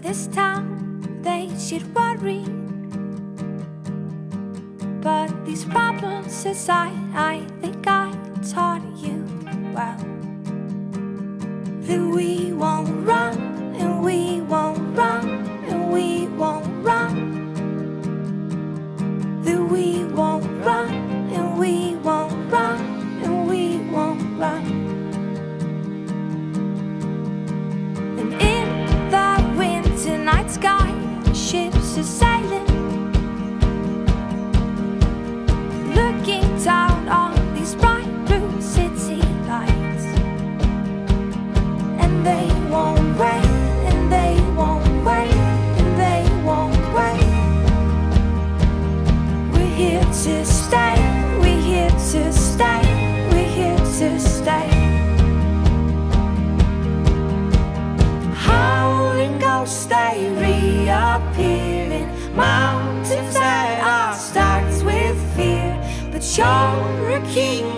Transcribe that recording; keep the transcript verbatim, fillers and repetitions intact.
this town, they should worry. But these problems aside, I think I taught you well that we won't run, and we won't run, and we won't run. That we won't run, and we won't run, and we won't run. And in the winter night sky, ships are sailing, looking down on these bright blue city lights. And they won't wait, and they won't wait, and they won't wait. We're here to stay, we're here to stay, we're here to stay. Howling ghosts, they reappear in mountains that are starts with fear. But you're a king